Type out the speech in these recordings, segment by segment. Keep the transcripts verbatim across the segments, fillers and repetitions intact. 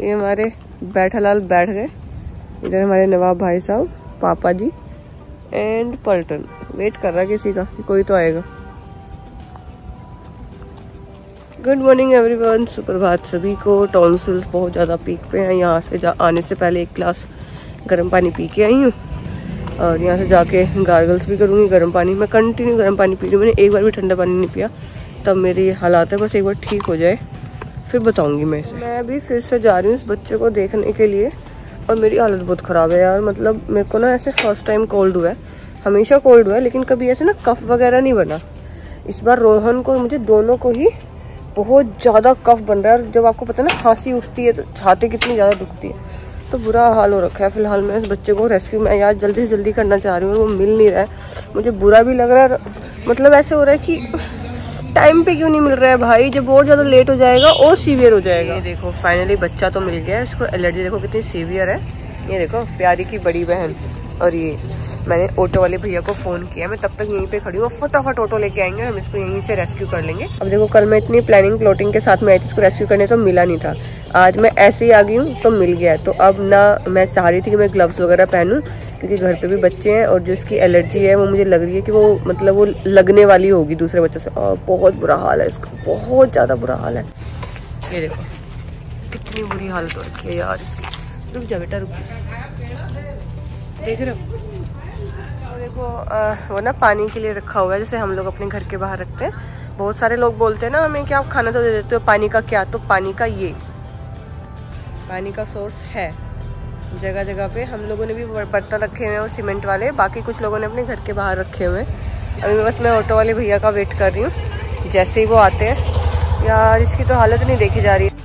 ये हमारे बैठा लाल बैठ गए, इधर हमारे नवाब भाई साहब, पापा जी एंड पलटन वेट कर रहा है किसी का, कोई तो आएगा। गुड मॉर्निंग एवरीवन, सुप्रभात सभी को। टॉन्सिल्स बहुत ज़्यादा पीक पे हैं। यहाँ से जा आने से पहले एक गिलास गर्म पानी पी के आई हूँ और यहाँ से जाके गार्गल्स भी करूँगी गर्म पानी। मैं कंटिन्यू गर्म पानी पी रही हूँ, मैंने एक बार भी ठंडा पानी नहीं पिया, तब मेरी हालात है। बस एक बार ठीक हो जाए फिर बताऊँगी मैं इसे। मैं अभी फिर से जा रही हूँ इस बच्चे को देखने के लिए और मेरी हालत बहुत ख़राब है यार। मतलब मेरे को ना ऐसे फर्स्ट टाइम कोल्ड हुआ है, हमेशा कोल्ड हुआ है लेकिन कभी ऐसे ना कफ वगैरह नहीं बना। इस बार रोहन को, मुझे दोनों को ही बहुत ज़्यादा कफ बन रहा है। और जब आपको पता है ना खांसी उठती है तो छाती कितनी ज़्यादा दुखती है, तो बुरा हाल हो रखा है। फिलहाल मैं इस बच्चे को रेस्क्यू मैं यार जल्दी से जल्दी करना चाह रही हूँ और वो मिल नहीं रहा है। मुझे बुरा भी लग रहा है, मतलब ऐसे हो रहा है कि टाइम पे क्यों नहीं मिल रहा है भाई। जब और ज़्यादा लेट हो जाएगा और सीवियर हो जाएगा। ये देखो फाइनली बच्चा तो मिल गया है। इसको एलर्जी देखो कितनी सीवियर है। ये देखो प्यारी की बड़ी बहन। और ये मैंने ऑटो वाले भैया को फ़ोन किया, मैं तब तक यहीं पे खड़ी हूँ, फटाफट ऑटो लेके आएंगे, हम इसको यहीं से रेस्क्यू कर लेंगे। अब देखो कल मैं इतनी प्लानिंग प्लॉटिंग के साथ में आई थी इसको रेस्क्यू करने, तो मिला नहीं था। आज मैं ऐसे ही आ गई हूँ तो मिल गया है। तो अब ना मैं चाह रही थी कि मैं ग्लव्स वगैरह पहनूँ क्योंकि घर पे भी बच्चे हैं और जो इसकी एलर्जी है वो मुझे लग रही है कि वो मतलब वो लगने वाली होगी दूसरे बच्चों से। और बहुत बुरा हाल है इसका, बहुत ज़्यादा बुरा हाल है। ये देखो कितनी बुरी हालत हो रखी है यार इसकी। रुक जा बेटा रुक, देख रहे हो देखो आ, वो ना पानी के लिए रखा हुआ है, जैसे हम लोग अपने घर के बाहर रखते हैं। बहुत सारे लोग बोलते हैं ना हमें कि आप खाना तो दे देते हो, पानी का क्या? तो पानी का ये पानी का सोर्स है जगह जगह पे। हम लोगों ने भी बर्तन रखे हुए हैं वो सीमेंट वाले, बाकी कुछ लोगों ने अपने घर के बाहर रखे हुए हैं। अभी बस मैं ऑटो वाले भैया का वेट कर रही हूँ, जैसे ही वो आते हैं। यार इसकी तो हालत नहीं देखी जा रही है।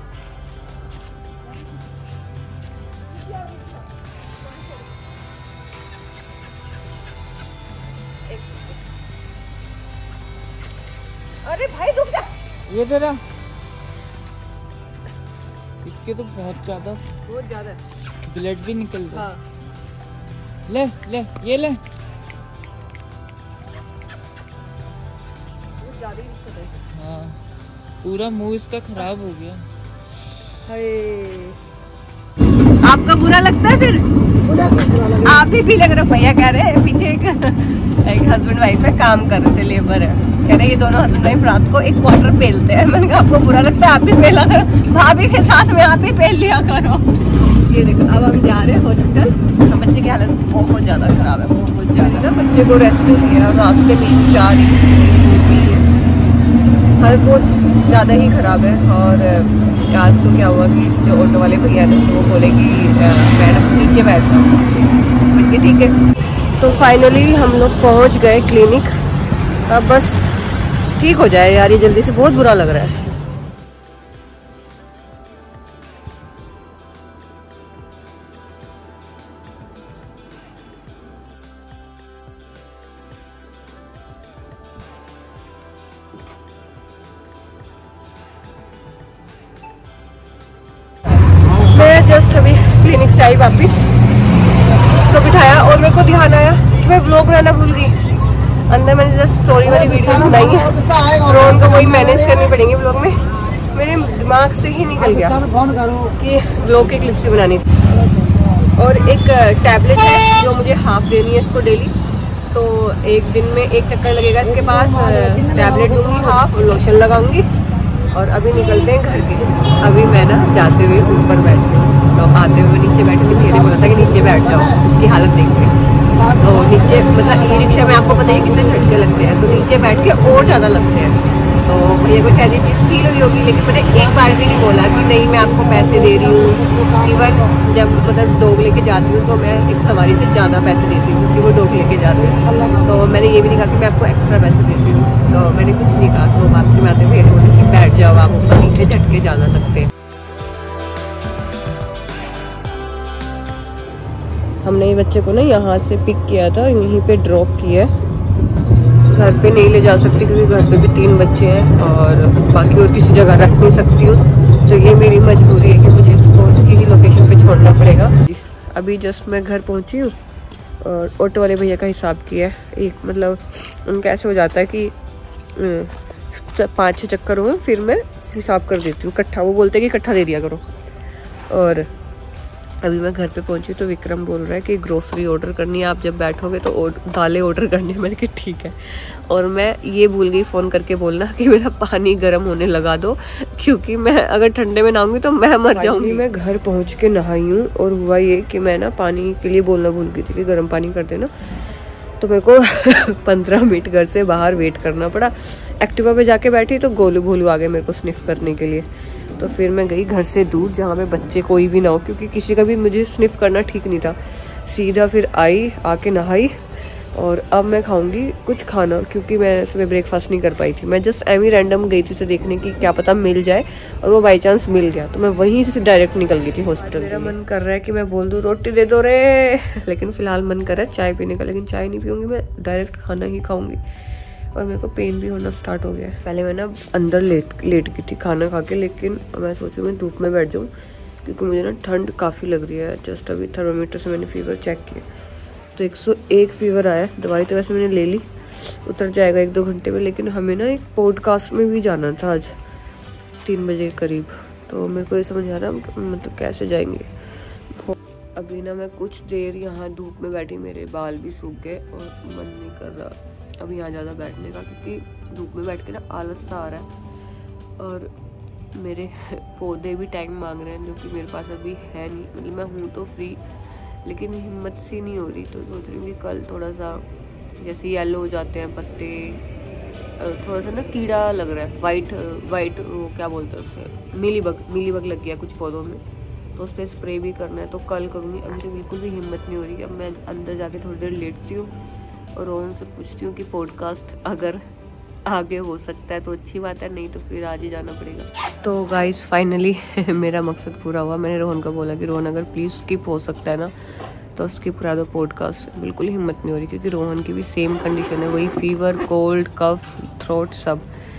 अरे भाई रुक जा, ये तेरा इसके तो बहुत ज्यादा बहुत ज्यादा ब्लड भी निकल रहा है। हाँ। ले ले ये ले, हाँ पूरा मुंह इसका खराब हो गया। आपका बुरा लगता है फिर? आप भी भी लग रहे भैया कह रहे हैं पीछे एक, एक हस्बैंड वाइफ है काम कर रहे थे, लेबर है, कह रहे ये दोनों हस्बैंड वाइफ रात को एक क्वार्टर पेलते हैं। मैंने कहा आपको बुरा लगता है, आप भी पेला करो, भाभी के साथ में आप ही पेल लिया करो। ये देखो अब हम जा रहे हैं हॉस्पिटल। बच्चे की हालत बहुत ज्यादा खराब है, बहुत ज्यादा। बच्चे को रेस्क्यू किया और रास्ते में जा रही हालत बहुत ज़्यादा ही ख़राब है। और आज तो क्या हुआ कि जो ऑटो वाले भैया ने वो बोले कि मैडम नीचे बैठ जाओ, मैंने ठीक है। तो फाइनली हम लोग पहुंच गए क्लिनिक। अब बस ठीक हो जाए यार, ये जल्दी से बहुत बुरा लग रहा है। मैं जस्ट अभी क्लिनिक से आई वापस, इसको बिठाया और मेरे को ध्यान आया कि मैं व्लॉग बनाना भूल गई। अंदर मैंने जस्ट स्टोरी वाली वीडियो बनाई है, रोहन को वही मैनेज करनी पड़ेंगी व्लॉग में। मेरे दिमाग से ही निकल गया कि व्लॉग की क्लिप्स भी बनानी थी। और एक टैबलेट है जो मुझे हाफ देनी है इसको डेली, तो एक दिन में एक चक्कर लगेगा इसके पास। टैबलेट दूंगी हाफ, लोशन लगाऊंगी और अभी निकलते हैं घर के लिए। अभी मैं ना जाते हुए ऊपर बैठती हूँ, तो आते हुए नीचे बैठ के भैया ने बोला था कि नीचे बैठ जाओ, इसकी हालत देख के। तो नीचे मतलब ई रिक्शा में आपको पता है कितने झटके लगते हैं, तो नीचे बैठ के और ज़्यादा लगते हैं। तो भैया को शायद ये चीज़ फील हुई होगी, लेकिन मैंने एक बार भी नहीं बोला कि नहीं मैं आपको पैसे दे रही हूँ। इवन जब मतलब डॉग लेके जाती हूँ तो मैं एक सवारी से ज़्यादा पैसे देती हूँ क्योंकि वो डॉग लेके जाती हूँ। तो मैंने ये भी नहीं कहा कि मैं आपको एक्स्ट्रा पैसे देती हूँ, तो मैंने कुछ नहीं कहा। तो वापसी में आते हुए बोले कि बैठ जाओ आप ऊपर, नीचे झटके ज़्यादा लगते हैं। हमने ये बच्चे को ना यहाँ से पिक किया था, यहीं पे ड्रॉप किया है। घर पे नहीं ले जा सकती क्योंकि घर पे भी तीन बच्चे हैं और बाकी और किसी जगह रख नहीं सकती हूँ, तो ये मेरी मजबूरी है कि मुझे इसको उसकी ही लोकेशन पे छोड़ना पड़ेगा। अभी जस्ट मैं घर पहुँची हूँ और ऑटो वाले भैया का हिसाब किया है। एक मतलब उनका ऐसे हो जाता है कि पाँच छः चक्कर हो फिर मैं हिसाब कर देती हूँ इकट्ठा। वो बोलते हैं कि इकट्ठा दे दिया करो, और अभी मैं घर पे पहुंची तो विक्रम बोल रहा है कि ग्रोसरी ऑर्डर करनी है, आप जब बैठोगे तो दालें ऑर्डर करनी है। मैंने कहा ठीक है। और मैं ये भूल गई फ़ोन करके बोलना कि मेरा पानी गर्म होने लगा दो, क्योंकि मैं अगर ठंडे में नहाऊंगी तो मैं मर जाऊंगी। मैं घर पहुंच के नहाई हूँ और हुआ ये कि मैं ना पानी के लिए बोलना भूल गई थी कि गर्म पानी कर देना, तो मेरे को पंद्रह मिनट घर से बाहर वेट करना पड़ा। एक्टिवा पे जाके बैठी तो गोलू भोलू आ गए मेरे को स्निफ करने के लिए। तो फिर मैं गई घर से दूर जहाँ पे बच्चे कोई भी ना हो, क्योंकि किसी का भी मुझे स्निफ करना ठीक नहीं था। सीधा फिर आई, आके नहाई और अब मैं खाऊंगी कुछ खाना, क्योंकि मैं सुबह ब्रेकफास्ट नहीं कर पाई थी। मैं जस्ट एमी रैंडम गई थी उसे देखने की क्या पता मिल जाए, और वो बाई चांस मिल गया तो मैं वहीं से डायरेक्ट निकल गई थी हॉस्पिटल। मेरा मन कर रहा है कि मैं बोल दूँ रोटी दे दो रे, लेकिन फिलहाल मन कर रहा है चाय पीने का, लेकिन चाय नहीं पीऊँगी, मैं डायरेक्ट खाना ही खाऊंगी। और मेरे को पेन भी होना स्टार्ट हो गया है। पहले मैं ना अंदर लेट लेट गई थी खाना खा के, लेकिन मैं सोची मैं धूप में बैठ जाऊँ, क्योंकि मुझे ना ठंड काफ़ी लग रही है। जस्ट अभी थर्मोमीटर से मैंने फीवर चेक किया तो एक सौ एक फीवर आया। दवाई तो वैसे मैंने ले ली, उतर जाएगा एक दो घंटे में, लेकिन हमें ना एक पॉडकास्ट में भी जाना था आज तीन बजे के करीब। तो मेरे को ये समझ आ रहा है मतलब कैसे जाएंगे। अभी ना मैं कुछ देर यहाँ धूप में बैठी, मेरे बाल भी सूख गए और मन नहीं कर रहा अभी यहाँ ज़्यादा बैठने का, क्योंकि धूप में बैठ के ना आलस सा आ रहा है। और मेरे पौधे भी टाइम मांग रहे हैं, जो कि मेरे पास अभी है नहीं। मतलब मैं हूँ तो फ्री, लेकिन हिम्मत सी नहीं हो रही। तो सोच रही हूँ कि कल थोड़ा सा जैसे येलो हो जाते हैं पत्ते, थोड़ा सा ना कीड़ा लग रहा है, वाइट वाइट वो क्या बोलते हैं उससे, मिलीबग मिलीबग लग गया कुछ पौधों में, तो उस पर स्प्रे भी करना है। तो कल करूँगी। अभी तो बिल्कुल भी हिम्मत नहीं हो रही। अब मैं अंदर जाके थोड़ी देर लेटती हूँ और रोहन से पूछती हूँ कि पॉडकास्ट अगर आगे हो सकता है तो अच्छी बात है, नहीं तो फिर आज ही जाना पड़ेगा। तो गाइस फाइनली मेरा मकसद पूरा हुआ। मैंने रोहन को बोला कि रोहन अगर प्लीज़ स्किप हो सकता है ना तो स्किप करा दो पॉडकास्ट। बिल्कुल हिम्मत नहीं हो रही, क्योंकि रोहन की भी सेम कंडीशन है, वही फीवर, कोल्ड, कफ, थ्रोट सब।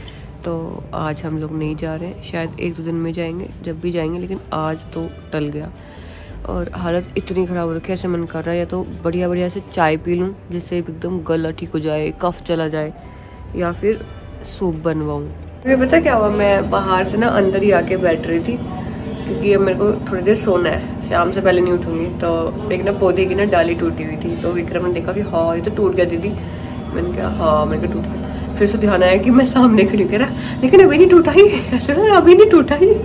तो आज हम लोग नहीं जा रहे हैं, शायद एक दो दिन में जाएंगे, जब भी जाएंगे, लेकिन आज तो टल गया। और हालत इतनी ख़राब हो रखी है, ऐसे मन कर रहा है या तो बढ़िया बढ़िया से चाय पी लूँ जिससे एकदम गला ठीक हो जाए, कफ चला जाए, या फिर सूप बनवाऊँ। मुझे पता क्या हुआ, मैं बाहर से ना अंदर ही आके बैठ रही थी, क्योंकि अब मेरे को थोड़ी देर सोना है, शाम से पहले नहीं उठूँगी। तो एक ना पौधे की ना डाली टूटी हुई थी, तो विक्रम ने देखा कि हाँ ये तो टूट गया दीदी। मैंने कहा हाँ मेरे को टूट गया। फिर से ध्यान आया कि मैं सामने खड़ी कह रहा, लेकिन अभी नहीं टूटा ही, ऐसे अभी नहीं टूटा ही,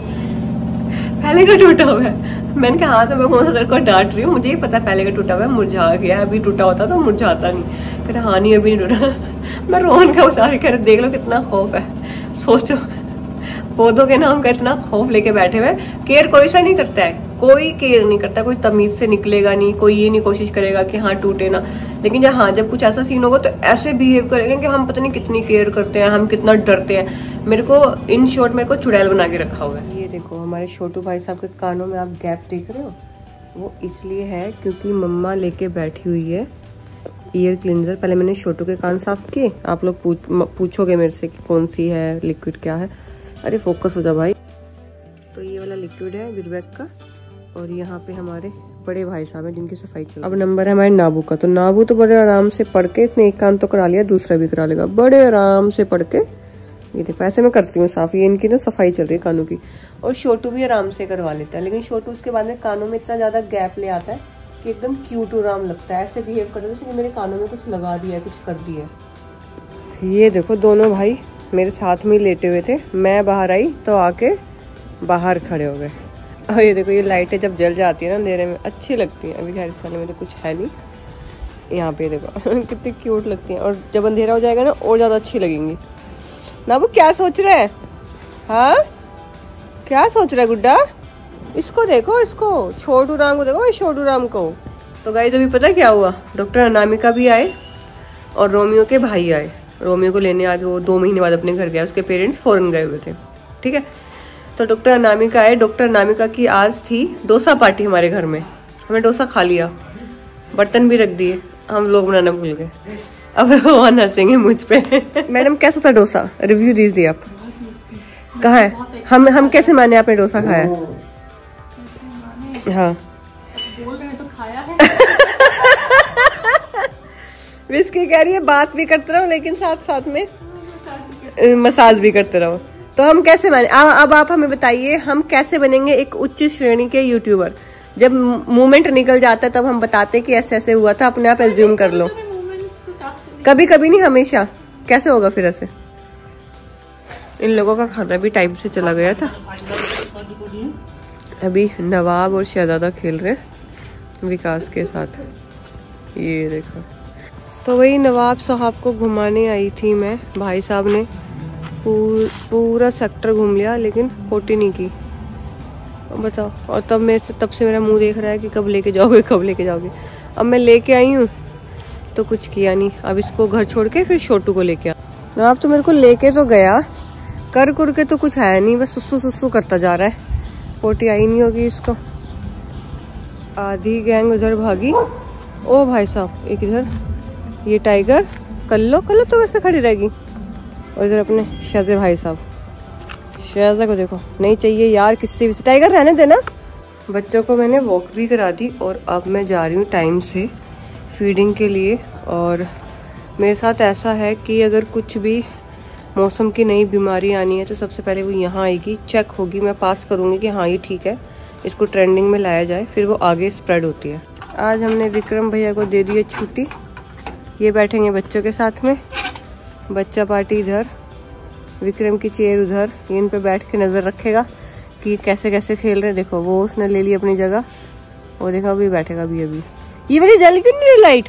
पहले का टूटा हुआ है। मैंने कहा हाँ तो मैं कौन सा तेरे को डांट रही हूँ, मुझे ही पता है पहले का टूटा हुआ है, मुरझा गया, अभी टूटा होता तो मुरझाता नहीं। फिर हाँ नहीं अभी नहीं टूटा। मैं रोहन का उसारे कह रहे देख लो कितना खौफ है, सोचो पौधों के नाम का इतना खौफ लेके बैठे हुए। केयर कोई सा नहीं करता है, कोई केयर नहीं करता, कोई तमीज से निकलेगा नहीं, कोई ये नहीं कोशिश करेगा कि हाँ टूटे ना। लेकिन जब हाँ जब कुछ ऐसा सीन होगा तो ऐसे बिहेव करेंगे कि हम पता नहीं कितनी केयर करते हैं, हम कितना डरते हैं। मेरे को इन शॉर्ट मेरे को चुड़ैल बना के रखा हुआ है। ये देखो हमारे छोटू भाई साहब के कानों में आप गैप देख रहे हो, वो इसलिए है क्योंकि मम्मा लेके बैठी हुई है ईयर क्लींजर। पहले मैंने छोटू के कान साफ किए। आप लोग पूछ, पूछोगे मेरे से कि कौन सी है, लिक्विड क्या है। अरे फोकस हो जा भाई। तो ये वाला लिक्विड है बिरबैक का, और यहाँ पे हमारे बड़े भाई साहब हैं जिनकी सफाई चल। अब नंबर है हमारे नाबू का। तो नाबू तो बड़े आराम से पढ़ के, इसने एक कान तो करा लिया, दूसरा भी करा लेगा बड़े आराम से पढ़ के। ये देखो ऐसे मैं करती हूँ साफ, ये इनकी ना सफाई चल रही है कानों की। और छोटू भी आराम से करवा लेता है, लेकिन छोटू उसके बाद में कानों में इतना ज्यादा गैप ले आता है कि एकदम क्यूट आराम लगता है, ऐसे बिहेव करता है जैसे कि मेरे कानों में कुछ लगा दिया है, कुछ कर दिया है। ये देखो दोनों भाई मेरे साथ में लेटे हुए थे, मैं बाहर आई तो आके बाहर खड़े हो गए। और ये देखो ये लाइटें जब जल जाती है ना अंधेरे में अच्छी लगती हैं। अभी खैर इस वाले में तो कुछ है नहीं। यहाँ पे देखो कितनी क्यूट लगती हैं, और जब अंधेरा हो जाएगा ना और ज्यादा अच्छी लगेंगी ना। वो क्या सोच रहे हैं, हाँ क्या सोच रहा है गुड्डा? इसको देखो, इसको छोटू राम को देखो, छोटू राम को। तो गाइस अभी पता क्या हुआ, डॉक्टर अनामिका भी आए और रोमियो के भाई आए। रोमियो को लेने आज वो दो महीने बाद अपने घर गया, उसके पेरेंट्स फॉरेन गए हुए थे, ठीक है। तो डॉक्टर अनामिका आए। डॉक्टर अनामिका की आज थी डोसा पार्टी हमारे घर में। हमने डोसा खा लिया, बर्तन भी रख दिए, हम लोग बनाना भूल गए। अब रोहन हंसेंगे मुझ पे। मैडम कैसा था डोसा, रिव्यू दीजिए आप। कहाँ है, हम हम कैसे माने आपने डोसा खाया? हाँ बोल रहे हैं तो खाया है। विस्की कह रही है बात भी करते रहो लेकिन साथ साथ में मसाज भी करते रहो। तो हम कैसे बने, अब अब आप हमें बताइए हम कैसे बनेंगे एक उच्च श्रेणी के यूट्यूबर। जब मूवमेंट निकल जाता है तब हम बताते हैं कि ऐसे ऐसे हुआ था, अपने आप एज्यूम कर लो। कभी कभी नहीं, हमेशा। कैसे होगा फिर ऐसे? इन लोगों का खाना भी टाइम से चला गया था। अभी नवाब और शहजादा खेल रहे हैं विकास के साथ। ये देखो, तो वही नवाब साहब को घुमाने आई थी मैं। भाई साहब ने पूर, पूरा सेक्टर घूम लिया लेकिन पोटी नहीं की। बताओ, और तब मैं तब से मेरा मुंह देख रहा है कि कब लेके जाओगे कब लेके जाओगे। अब मैं लेके आई हूँ तो कुछ किया नहीं। अब इसको घर छोड़ के फिर छोटू को लेके आ। नवाब तो मेरे को लेके तो गया, कर कुर के तो कुछ आया नहीं, बस सुसु सुसु करता जा रहा है। पोटी आई नहीं होगी इसको। आधी गैंग उधर भागी। ओ भाई साहब, एक इधर ये टाइगर, कल्लो कल्लो तो वैसे खड़ी रहेगी। और इधर अपने शहज़े भाई साहब, शहज़ा को देखो, नहीं चाहिए यार किससे भी। टाइगर रहने देना। बच्चों को मैंने वॉक भी करा दी और अब मैं जा रही हूँ टाइम से फीडिंग के लिए। और मेरे साथ ऐसा है कि अगर कुछ भी मौसम की नई बीमारी आनी है तो सबसे पहले वो यहाँ आएगी, चेक होगी, मैं पास करूँगी कि हाँ ये ठीक है, इसको ट्रेंडिंग में लाया जाए, फिर वो आगे स्प्रेड होती है। आज हमने विक्रम भैया को दे दी है छुट्टी। ये बैठेंगे बच्चों के साथ में, बच्चा पार्टी इधर, विक्रम की चेयर उधर। ये इन पे बैठ के नज़र रखेगा कि कैसे कैसे खेल रहे हैं। देखो वो उसने ले ली अपनी जगह, वो देखो अभी बैठेगा अभी अभी। ये वाली जल क्यों नहीं रही लाइट?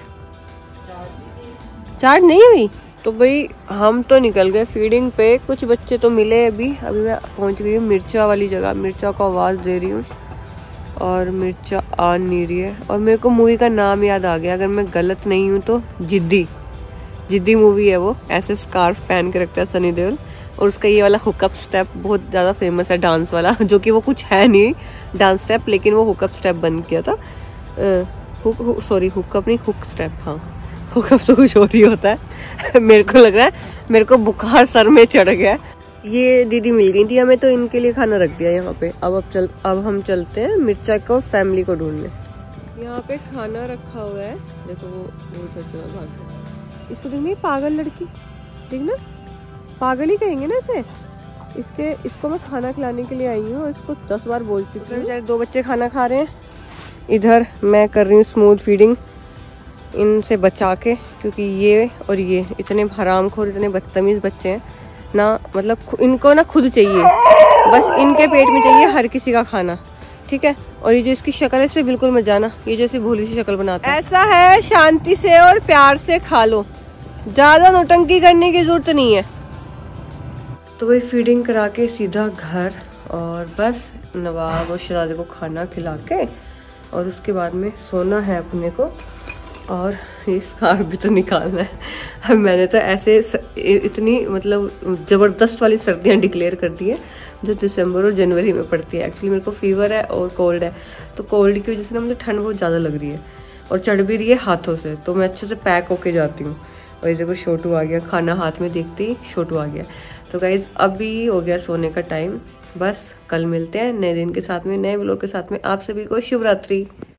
चार्ज नहीं हुई। तो भाई हम तो निकल गए फीडिंग पे। कुछ बच्चे तो मिले अभी। अभी मैं पहुंच गई हूँ मिर्चा वाली जगह। मिर्चा को आवाज़ दे रही हूँ और मिर्चा आ नहीं रही है। और मेरे को मूवी का नाम याद आ गया, अगर मैं गलत नहीं हूँ तो जिद्दी। जिद्दी मूवी है वो। ऐसे स्कार्फ पहन के रखता है सनी देओल और उसका ये वाला हुकअप स्टेप बहुत ज़्यादा फेमस है, डांस वाला, जो कि वो कुछ है नहीं डांस स्टेप, लेकिन वो हुकअप स्टेप बन किया था। हुक सॉरी हुकअप नहीं, हुक स्टेप। हाँ, हुकअप तो कुछ और ही होता है। मेरे को लग रहा है, मेरे को बुखार सर में चढ़ गया। ये दीदी मिल गई थी हमें तो इनके लिए खाना रख दिया यहाँ पे। अब अब चल अब हम चलते हैं मिर्चा को फैमिली को ढूंढने। यहाँ पे खाना रखा हुआ है, देखो वो उधर चला भाग गया। इसको देखना, पागल लड़की, देखना पागल ही कहेंगे ना इसे। इसके इसको मैं खाना खिलाने के लिए आई हूँ, इसको दस बार बोल चुकी हूँ। दो बच्चे खाना खा रहे हैं, इधर मैं कर रही हूँ स्मूथ फीडिंग इनसे बचा के, क्योंकि ये और ये इतने हरामखोर, इतने बदतमीज बच्चे हैं ना। मतलब इनको ना खुद चाहिए, बस इनके पेट में चाहिए हर किसी का खाना, ठीक है। और ये जो इसकी शक्ल है इससे बिल्कुल मत जाना, ये जैसी भोली सी शक्ल बनाता है। ऐसा है, शांति से और प्यार से खा लो, ज्यादा नौटंकी करने की जरूरत नहीं है। तो वही फीडिंग करा के सीधा घर, और बस नवाब और शहजादे को खाना खिला के और उसके बाद में सोना है अपने को। और ये स्कार्फ भी तो निकालना है। मैंने तो ऐसे इतनी मतलब ज़बरदस्त वाली सर्दियाँ डिक्लेयर कर दी है जो दिसंबर और जनवरी में पड़ती है। एक्चुअली मेरे को फीवर है और कोल्ड है, तो कोल्ड की वजह से ना मुझे ठंड बहुत ज़्यादा लग रही है और चढ़ भी रही है हाथों से, तो मैं अच्छे से पैक होके जाती हूँ। और ये देखो छोटू आ गया, खाना हाथ में देखते ही छोटू आ गया। तो गाइज अभी हो गया सोने का टाइम। बस कल मिलते हैं नए दिन के साथ में, नए व्लॉग के साथ में। आप सभी को शुभ रात्रि।